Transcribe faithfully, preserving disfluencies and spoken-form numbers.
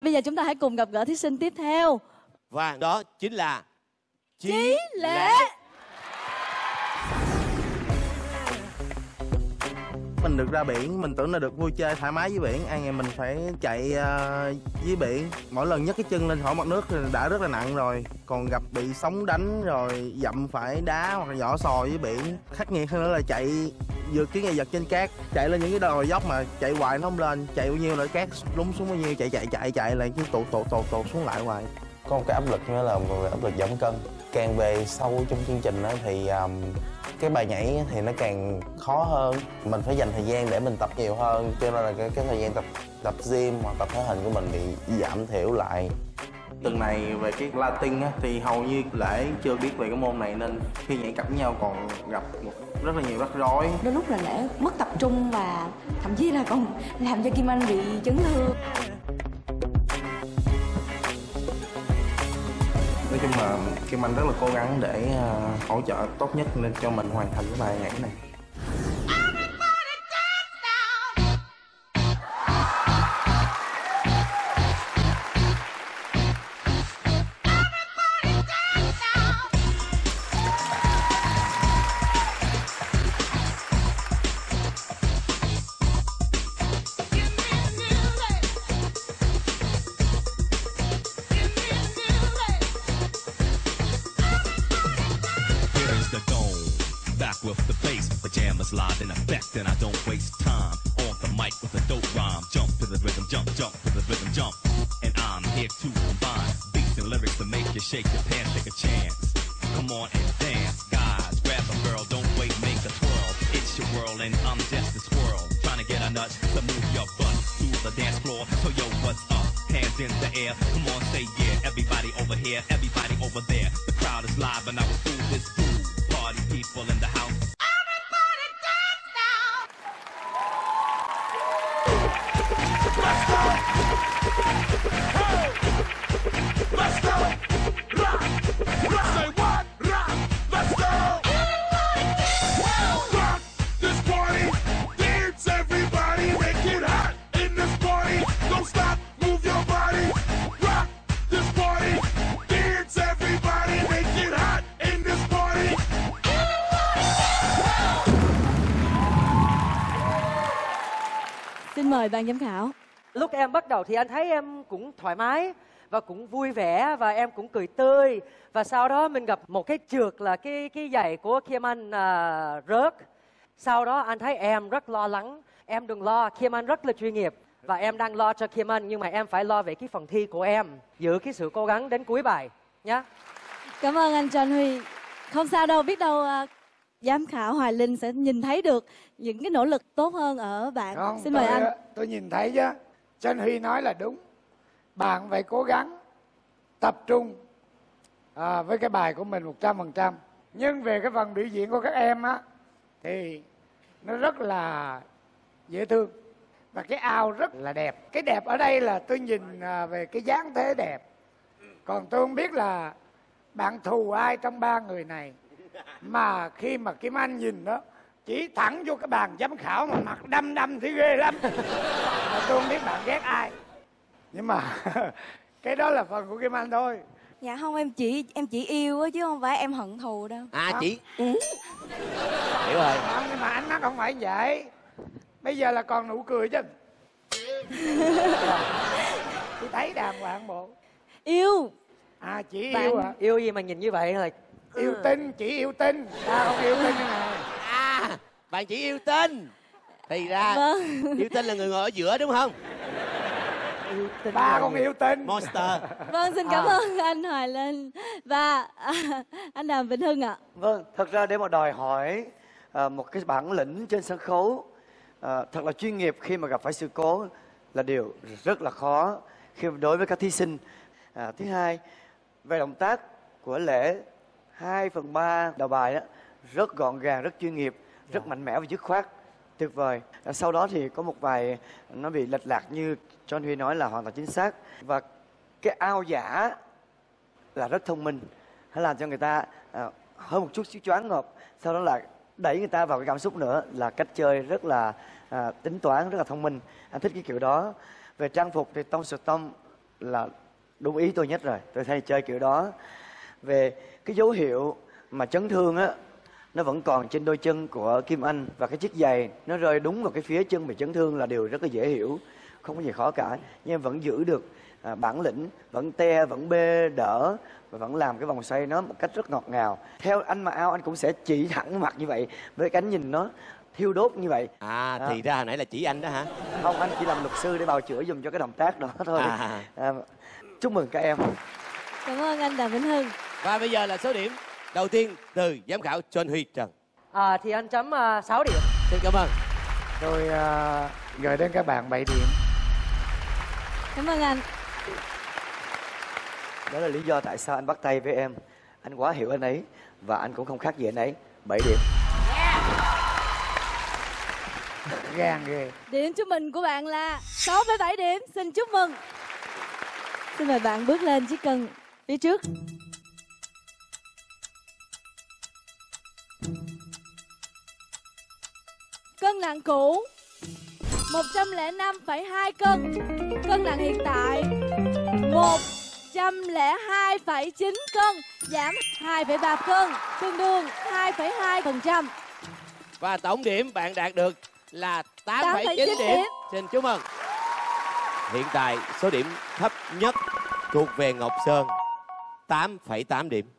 bây giờ chúng ta hãy cùng gặp gỡ thí sinh tiếp theo. Và đó chính là Chí, Chí Lệ, Lệ. Mình được ra biển, mình tưởng là được vui chơi thoải mái dưới biển. Ai ngày mình phải chạy uh, dưới biển. Mỗi lần nhấc cái chân lên khỏi mặt nước thì đã rất là nặng rồi. Còn gặp bị sóng đánh rồi dậm phải đá hoặc là vỏ sò dưới biển. Khắc nghiệt hơn nữa là chạy vượt chướng ngại vật trên cát. Chạy lên những cái đồi dốc mà chạy hoài nó không lên. Chạy bao nhiêu là cát lún xuống bao nhiêu. Chạy chạy chạy chạy lại chứ tụt tụt tụt tụt xuống lại hoài. Có một cái áp lực nữa là một áp lực giảm cân. Càng về sâu trong chương trình đó thì um, cái bài nhảy thì nó càng khó hơn. Mình phải dành thời gian để mình tập nhiều hơn, cho nên là cái, cái thời gian tập tập gym hoặc tập thể hình của mình bị giảm thiểu lại. Tuần này về cái Latin á, thì hầu như Lễ chưa biết về cái môn này nên khi nhảy cặp với nhau còn gặp một rất là nhiều rắc rối. Đôi lúc là Lễ mất tập trung và thậm chí là còn làm cho Kim Anh bị chấn thương. Nói chung là Kim Anh rất là cố gắng để uh, hỗ trợ tốt nhất nên cho mình hoàn thành cái bài nhảy này. With the bass, pajamas live in effect, and I don't waste time on the mic with a dope rhyme. Jump to the rhythm, jump, jump to the rhythm, jump. And I'm here to combine beats and lyrics to make you shake your pants, take a chance. Come on and dance, guys, grab a girl, don't wait, make a twirl. It's your world and I'm just a squirrel, trying to get a nut to move your butt to the dance floor. So yo, what's up? Hands in the air, come on, say yeah. Everybody over here, everybody over there. The crowd is live and I will do this fool. Party people in the house. Let's go! Hey! Let's go! Rock! Rock! Say what? Rock! Let's go! Well, rock this party! Dance everybody! Make it hot in this party! Don't stop! Move your body! Rock this party! Dance everybody! Make it hot in this party! Xin mời ban giám khảo. Lúc em bắt đầu thì anh thấy em cũng thoải mái và cũng vui vẻ và em cũng cười tươi. Và sau đó mình gặp một cái trượt là cái cái giày của Kim Anh à, rớt. Sau đó anh thấy em rất lo lắng. Em đừng lo, Kim Anh rất là chuyên nghiệp. Và em đang lo cho Kim Anh, nhưng mà em phải lo về cái phần thi của em. Giữ cái sự cố gắng đến cuối bài nhé. Cảm ơn anh Trần Huy. Không sao đâu, biết đâu uh, giám khảo Hoài Linh sẽ nhìn thấy được những cái nỗ lực tốt hơn ở bạn. Không, xin mời tôi, anh. Tôi nhìn thấy chứ. Trần Huy nói là đúng. Bạn phải cố gắng tập trung à, với cái bài của mình một trăm phần trăm. Nhưng về cái phần biểu diễn của các em á thì nó rất là dễ thương. Và cái ao rất là đẹp. Cái đẹp ở đây là tôi nhìn à, về cái dáng thế đẹp. Còn tôi không biết là bạn thù ai trong ba người này. Mà khi mà Kim Anh nhìn đó, chỉ thẳng vô cái bàn giám khảo mà mặt đăm đăm thì ghê lắm. Mà tôi không biết bạn ghét ai. Nhưng mà cái đó là phần của Kim Anh thôi. Dạ không, em chỉ em chỉ yêu á chứ không phải em hận thù đâu. À Không. chị ừ. Hiểu rồi. Không, nhưng mà ánh mắt không phải vậy. Bây giờ là còn nụ cười chứ. Tôi thấy đàng hoàng bộ. Yêu. À chỉ Bạn yêu hả? Yêu gì mà nhìn như vậy là Yêu tinh, chỉ yêu tinh. Ta không yêu tinh như này. À, bạn chỉ yêu tinh. Thì ra Vâng. yêu tinh là người ngồi ở giữa đúng không? yêu tinh. Ba con yêu tinh. Monster. Vâng, xin cảm À. ơn anh Hoài Linh. Và à, anh Đàm Vĩnh Hưng ạ. Vâng, thật ra để mà đòi hỏi à, một cái bản lĩnh trên sân khấu à, thật là chuyên nghiệp khi mà gặp phải sự cố là điều rất là khó khi đối với các thí sinh. À, thứ hai, về động tác của Lễ, hai phần ba đầu bài đó rất gọn gàng, rất chuyên nghiệp, rất mạnh mẽ và dứt khoát, tuyệt vời. À, sau đó thì có một vài nó bị lệch lạc như John Huy nói là hoàn toàn chính xác. Và cái ao giả là rất thông minh, nó làm cho người ta à, hơn một chút xíu choáng ngợp, sau đó là đẩy người ta vào cái cảm xúc nữa, là cách chơi rất là à, tính toán, rất là thông minh. Anh thích cái kiểu đó. Về trang phục thì Tông Sở Tông là đúng ý tôi nhất rồi. Tôi thấy chơi kiểu đó. Về cái dấu hiệu mà chấn thương á, nó vẫn còn trên đôi chân của Kim Anh. Và cái chiếc giày nó rơi đúng vào cái phía chân bị chấn thương là điều rất là dễ hiểu, không có gì khó cả. Nhưng em vẫn giữ được à, bản lĩnh, vẫn te, vẫn bê đỡ và vẫn làm cái vòng xoay nó một cách rất ngọt ngào. Theo anh mặc áo anh cũng sẽ chỉ thẳng mặt như vậy, với cái nhìn nó thiêu đốt như vậy. À, à thì ra hồi nãy là chỉ anh đó hả? Không, anh chỉ làm luật sư để bào chữa dùm cho cái động tác đó thôi. À. À, chúc mừng các em. Cảm ơn anh Đàm Vĩnh Hưng. Và bây giờ là số điểm đầu tiên từ giám khảo John Huy Trần. À, thì anh chấm uh, sáu điểm. Xin cảm ơn. Tôi uh, gửi đến các bạn bảy điểm. Cảm ơn anh. Đó là lý do tại sao anh bắt tay với em. Anh quá hiểu anh ấy và anh cũng không khác gì anh ấy. Bảy điểm. Gan ghê. Điểm trung bình của bạn là sáu phẩy bảy điểm. Xin chúc mừng. Xin mời bạn bước lên chiếc cân phía trước. Cân nặng cũ một trăm lẻ năm phẩy hai cân. Cân nặng hiện tại một trăm lẻ hai phẩy chín cân, giảm hai phẩy ba cân, tương đương hai phẩy hai phần trăm. Và tổng điểm bạn đạt được là tám phẩy chín điểm. điểm. Xin chúc mừng. Hiện tại số điểm thấp nhất thuộc về Ngọc Sơn, tám phẩy tám điểm.